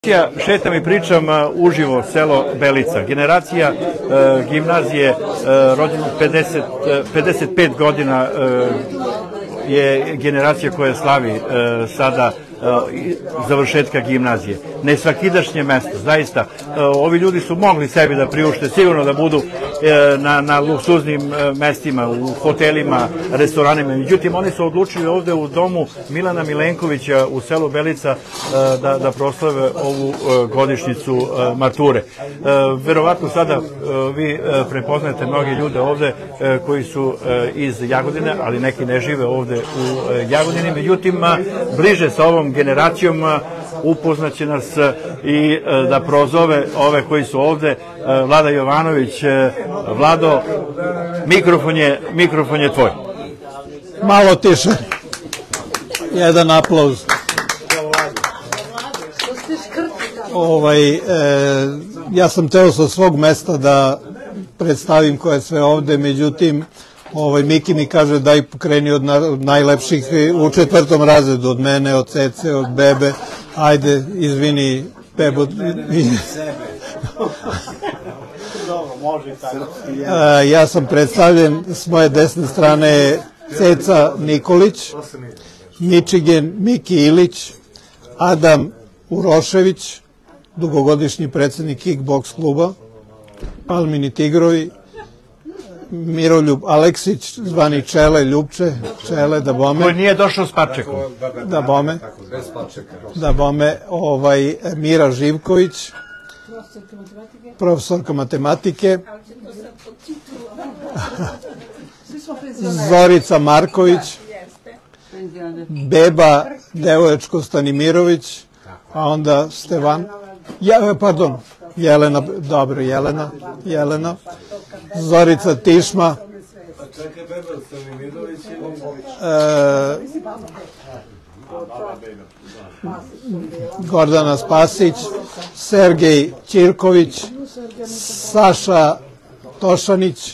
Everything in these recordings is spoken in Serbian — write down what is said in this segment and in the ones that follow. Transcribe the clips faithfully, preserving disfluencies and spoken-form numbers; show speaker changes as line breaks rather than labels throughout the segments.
Ja šetam i pričam uživo selo Belica. Generacija e, gimnazije e, rođena pedeset, pedeset pet godina e, je generacija koja slavi e, sada e, završetka gimnazije. Nesvakidašnje mesto, zaista. E, ovi ljudi su mogli sebi da priušte, sigurno da budu e, na, na luksuznim e, mestima, u hotelima, restoranima. Međutim, oni su odlučili ovde u domu Milana Milenkovića u selu Belica e, da, da proslave ovu e, godišnjicu e, mature. E, verovatno sada e, vi e, prepoznajete mnogi ljude ovde e, koji su e, iz Jagodine, ali neki ne žive ovde u e, Jagodini. Međutim, a, bliže sa ovom generacijom a, upoznaće nas i e, da prozove ove koji su ovde. E, Vlada Jovanović. E, Vlado, mikrofon je, mikrofon je tvoj.
Malo tiše. Jedan aplauz. Ovaj, e, ja sam teo sa svog mesta da predstavim ko je sve ovde, međutim ovaj, Miki mi kaže daj pokreni od, na, od najlepših u četvrtom razredu, od mene, od Cece, od Bebe. Ajde, izvini, Bebo. E, ja sam predstavljen, s moje desne strane Ceca Nikolić, Mičigen Miki Ilić, Adam Urošević, dugogodišnji predsednik kickboks kluba, Palmini Tigrovi, Miroljub Aleksić, zvani Čele, Ljubče, Čele, da bome.
Koji nije došao s parčekom.
Da bome. Da bome, ovaj, Mira Živković, profesorka matematike, Zorica Marković, Beba Devoječko Stanimirović, a onda Stevan, ja, pardon, Jelena, dobro, Jelena, Jelena, Zorica Tišma, e, Gordana Spasić, Sergej Ćirković, Saša Tošanić,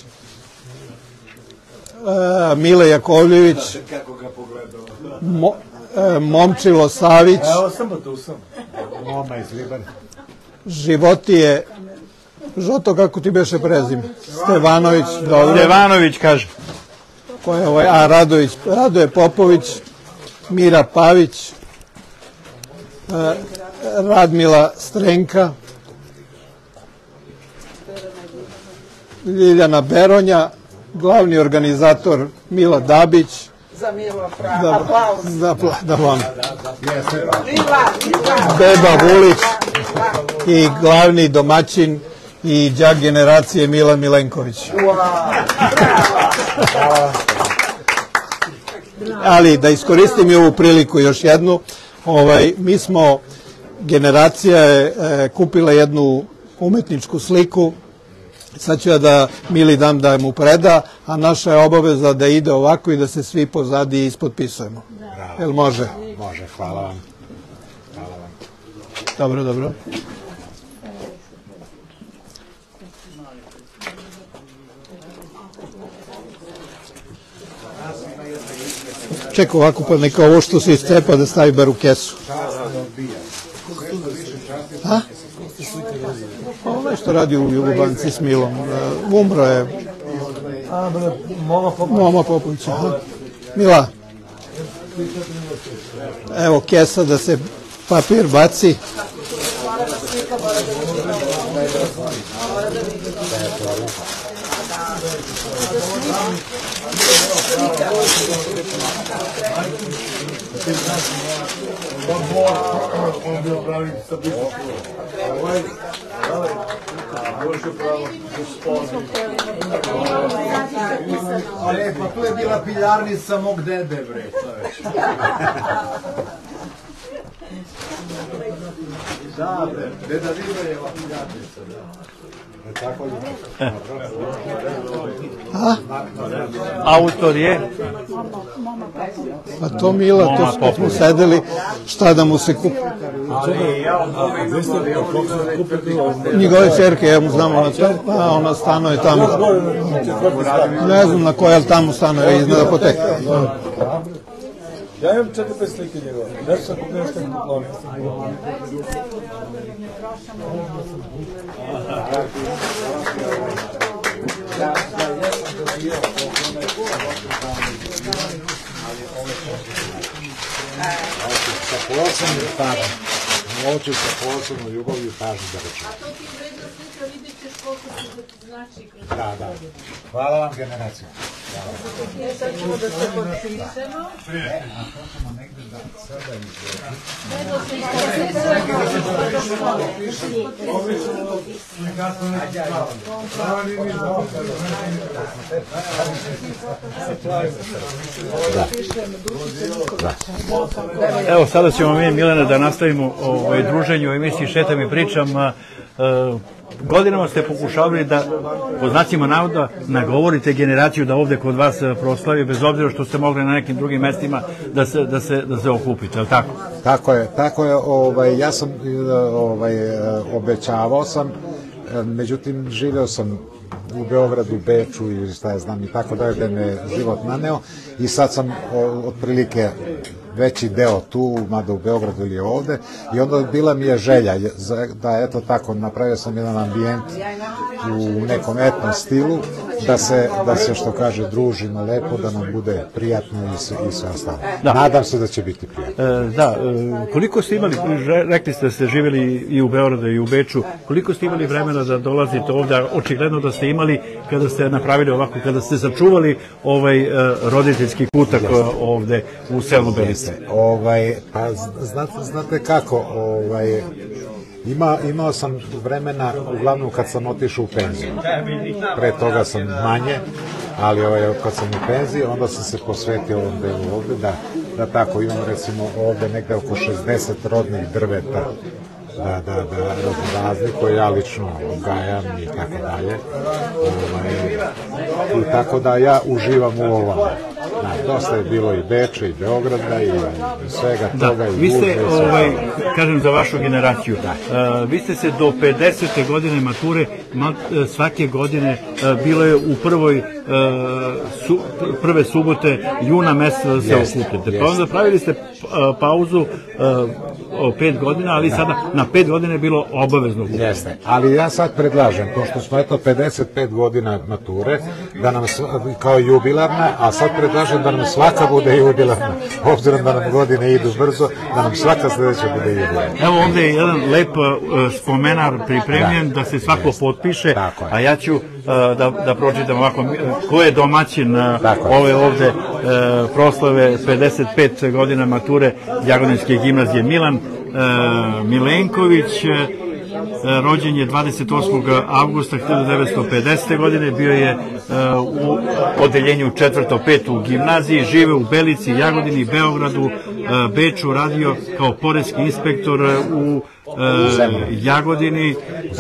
e, Mile Jakovljević, Mo, e, Momčilo Savić,
Evo sam, tu sam. Moma iz Libana.
Životije, Žoto, kako ti beše prezime? Stevanović, dobro.
Stevanović kaže.
Ko je ovaj? A, Radović, Radoje Popović, Mira Pavić, e, Radmila Strenka, Ljiljana Beronja, glavni organizator Mila Dabić.
Za Milo, aplauz.
Da, da vam. Beba Vulić i glavni domaćin i đak generacije Milan Milenković. Ali da iskoristim i ovu priliku još jednu, ovaj, mi smo, generacija je e, kupila jednu umetničku sliku. Sad ću ja da Mili dam da mu preda, a naša je obaveza da ide ovako i da se svi pozadi ispotpisujemo. Jel može?
Može, hvala vam. Hvala vam.
Dobro, dobro. Čekaj ovako, pa neka ovo što se iscepa da stavi bar u kesu. A? Ovo što radi u Jugobanci s Milom. Umro je Moma Popović. Mila, evo kesa da se papir baci.
On bio pravi stabilno. Ovaj, može pravo ali pa tu je bila piljarnica mog dede, bre, to je. Da, bre, deda Vibrejeva piljarnica, da.
A?
Autor je?
Pa to Mila, to smo, smo sedeli, šta da mu se kupi. Njegove čerke, ja mu znam, ona, a ona stanuje tamo. Ne znam na koje, ali tamo stanuje iznad apoteke.
Ja imam četiri pet slike njegove. Nešto sam kupio nešto poklonio.
Sa posebnom pažnjom. Ovo ću sa posebnom ljubavlju i pažnju da rečem.
A to ti vredna slika, vidjet ćeš koliko se znači kroz...
Da, da. Hvala vam, generacija.
Sad ćemo da se potpišemo.
A to ćemo negdje da sada izgleda.
Evo, sada ćemo mi, Milena, da nastavimo ovaj, druženje u emisiji Šetam i pričam. Uh, godinama ste pokušavali da, po znacima navoda, nagovorite generaciju da ovde kod vas proslavi, bez obzira što ste mogli na nekim drugim mestima da se, da se, da se okupite, je li tako?
Tako je, tako je, ovaj, ja sam ovaj, obećavao sam, međutim živeo sam u Beogradu, Beču i šta ja znam i tako dalje, da me život naneo i sad sam otprilike veći deo tu, mada u Beogradu ili ovde, i onda bila mi je želja da, eto tako, napravio sam jedan ambijent u nekom etnom stilu, da se, da se što kaže, družimo lepo, da nam bude prijatno i sve, i sve ostalo. Da. Nadam se da će biti prijatno.
E, da, e, koliko ste imali, rekli ste da ste živjeli i u Beogradu i u Beču, koliko ste imali vremena da dolazite ovde, očigledno da ste imali kada ste napravili ovako, kada ste sačuvali ovaj e, roditeljski kutak ovde u selu Belice?
Ovaj, pa znate, znate kako, ovaj, ima, imao sam vremena, uglavnom kad sam otišao u penziju. Pre toga sam manje, ali ovaj, kad sam u penziji, onda sam se posvetio ovom delu ovde, da, da tako imam recimo ovde negde oko šezdeset rodnih drveta, da, da, da razni koje ja lično odgajam i tako dalje. Ovaj, i tako da ja uživam u ovom. Da, dosta je bilo i Beča i Beograda i svega toga.
Da,
i
vi ste,
Gužve,
ovaj, kažem za vašu generaciju, da. uh, vi ste se do pedesete godine mature ma, svake godine uh, bilo je u prvoj uh, su, prve subote juna meseca da se yes, okupite. Pa onda pravili ste uh, pauzu uh, o pet godina, ali da. Sada na pet godina je bilo obavezno.
Jeste, ali ja sad predlažem, pošto smo eto pedeset pet godina mature, da nam kao jubilarna, a sad predlažem da nam svaka bude jubilarna, obzirom da nam godine idu brzo, da nam svaka sledeća bude jubilarna.
Evo ovde je jedan lep uh, spomenar pripremljen, da, da se svako potpiše, a ja ću uh, da, da pročitam ovako, ko je domaćin uh, ove ovde uh, proslave pedeset pet godina mature Jagodinske gimnazije. Milan uh, Milenković, uh, rođen je dvadeset osmog avgusta hiljadu devetsto pedesete. godine, bio je uh, u odeljenju četvrto pet u gimnaziji, žive u Belici, Jagodini, Beogradu, uh, Beču, radio kao poreski inspektor u E, Jagodini e,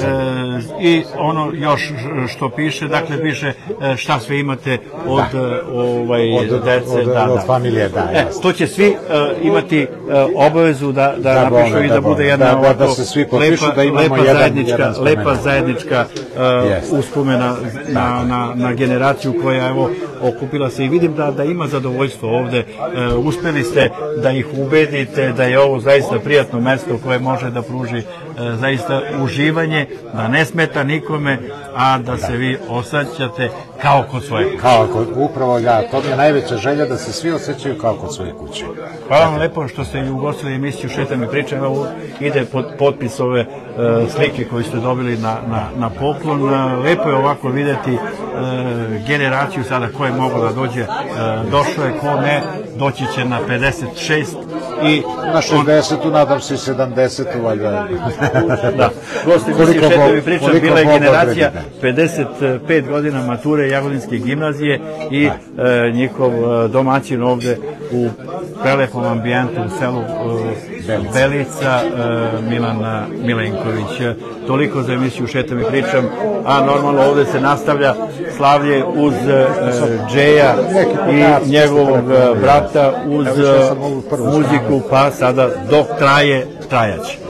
i ono još što piše, dakle piše e, šta sve imate od da. ovaj,
od,
dece,
od,
da,
od
da.
familije, da.
E, to će svi e, imati e, obavezu da, da, da napišu bome, i da, da bude jedna
da, da, da se svi potpišu, lepa, da imamo
lepa
jedan,
zajednička,
jedan
lepa zajednička e, yes. uspomena na, na, na generaciju koja evo okupila se i vidim da, da ima zadovoljstvo ovde. E, uspeli ste da ih ubedite da je ovo zaista prijatno mesto koje može da pruži zaista uživanje, da ne smeta nikome, a da se vi osjećate kao kod svoje kuće.
Kao kod, upravo ja, to mi je najveća želja da se svi osjećaju kao kod svoje kuće.
Hvala vam lepo što ste i ugostili emisiju Šetam i pričam. Evo ide pod, potpis ove uh, slike koju ste dobili na, na, na poklon. Uh, lepo je ovako videti uh, generaciju sada ko je mogla da dođe, uh, došlo je, ko ne, doći će na pedeset šest i
na šezdesetu, nadam se i sedamdesetu, valjda.
Da, gosti emisije Šetam i pričam bila je generacija pedeset pet godina mature Jagodinske gimnazije i e, njihov domaćin ovde u prelepom ambijentu u selu e, Belica, e, Milan Milenković. Toliko za emisiju Šetam i pričam, a normalno ovde se nastavlja slavlje uz e, Džeja i njegovog brata uz muziku, pa sada dok traje, trajać.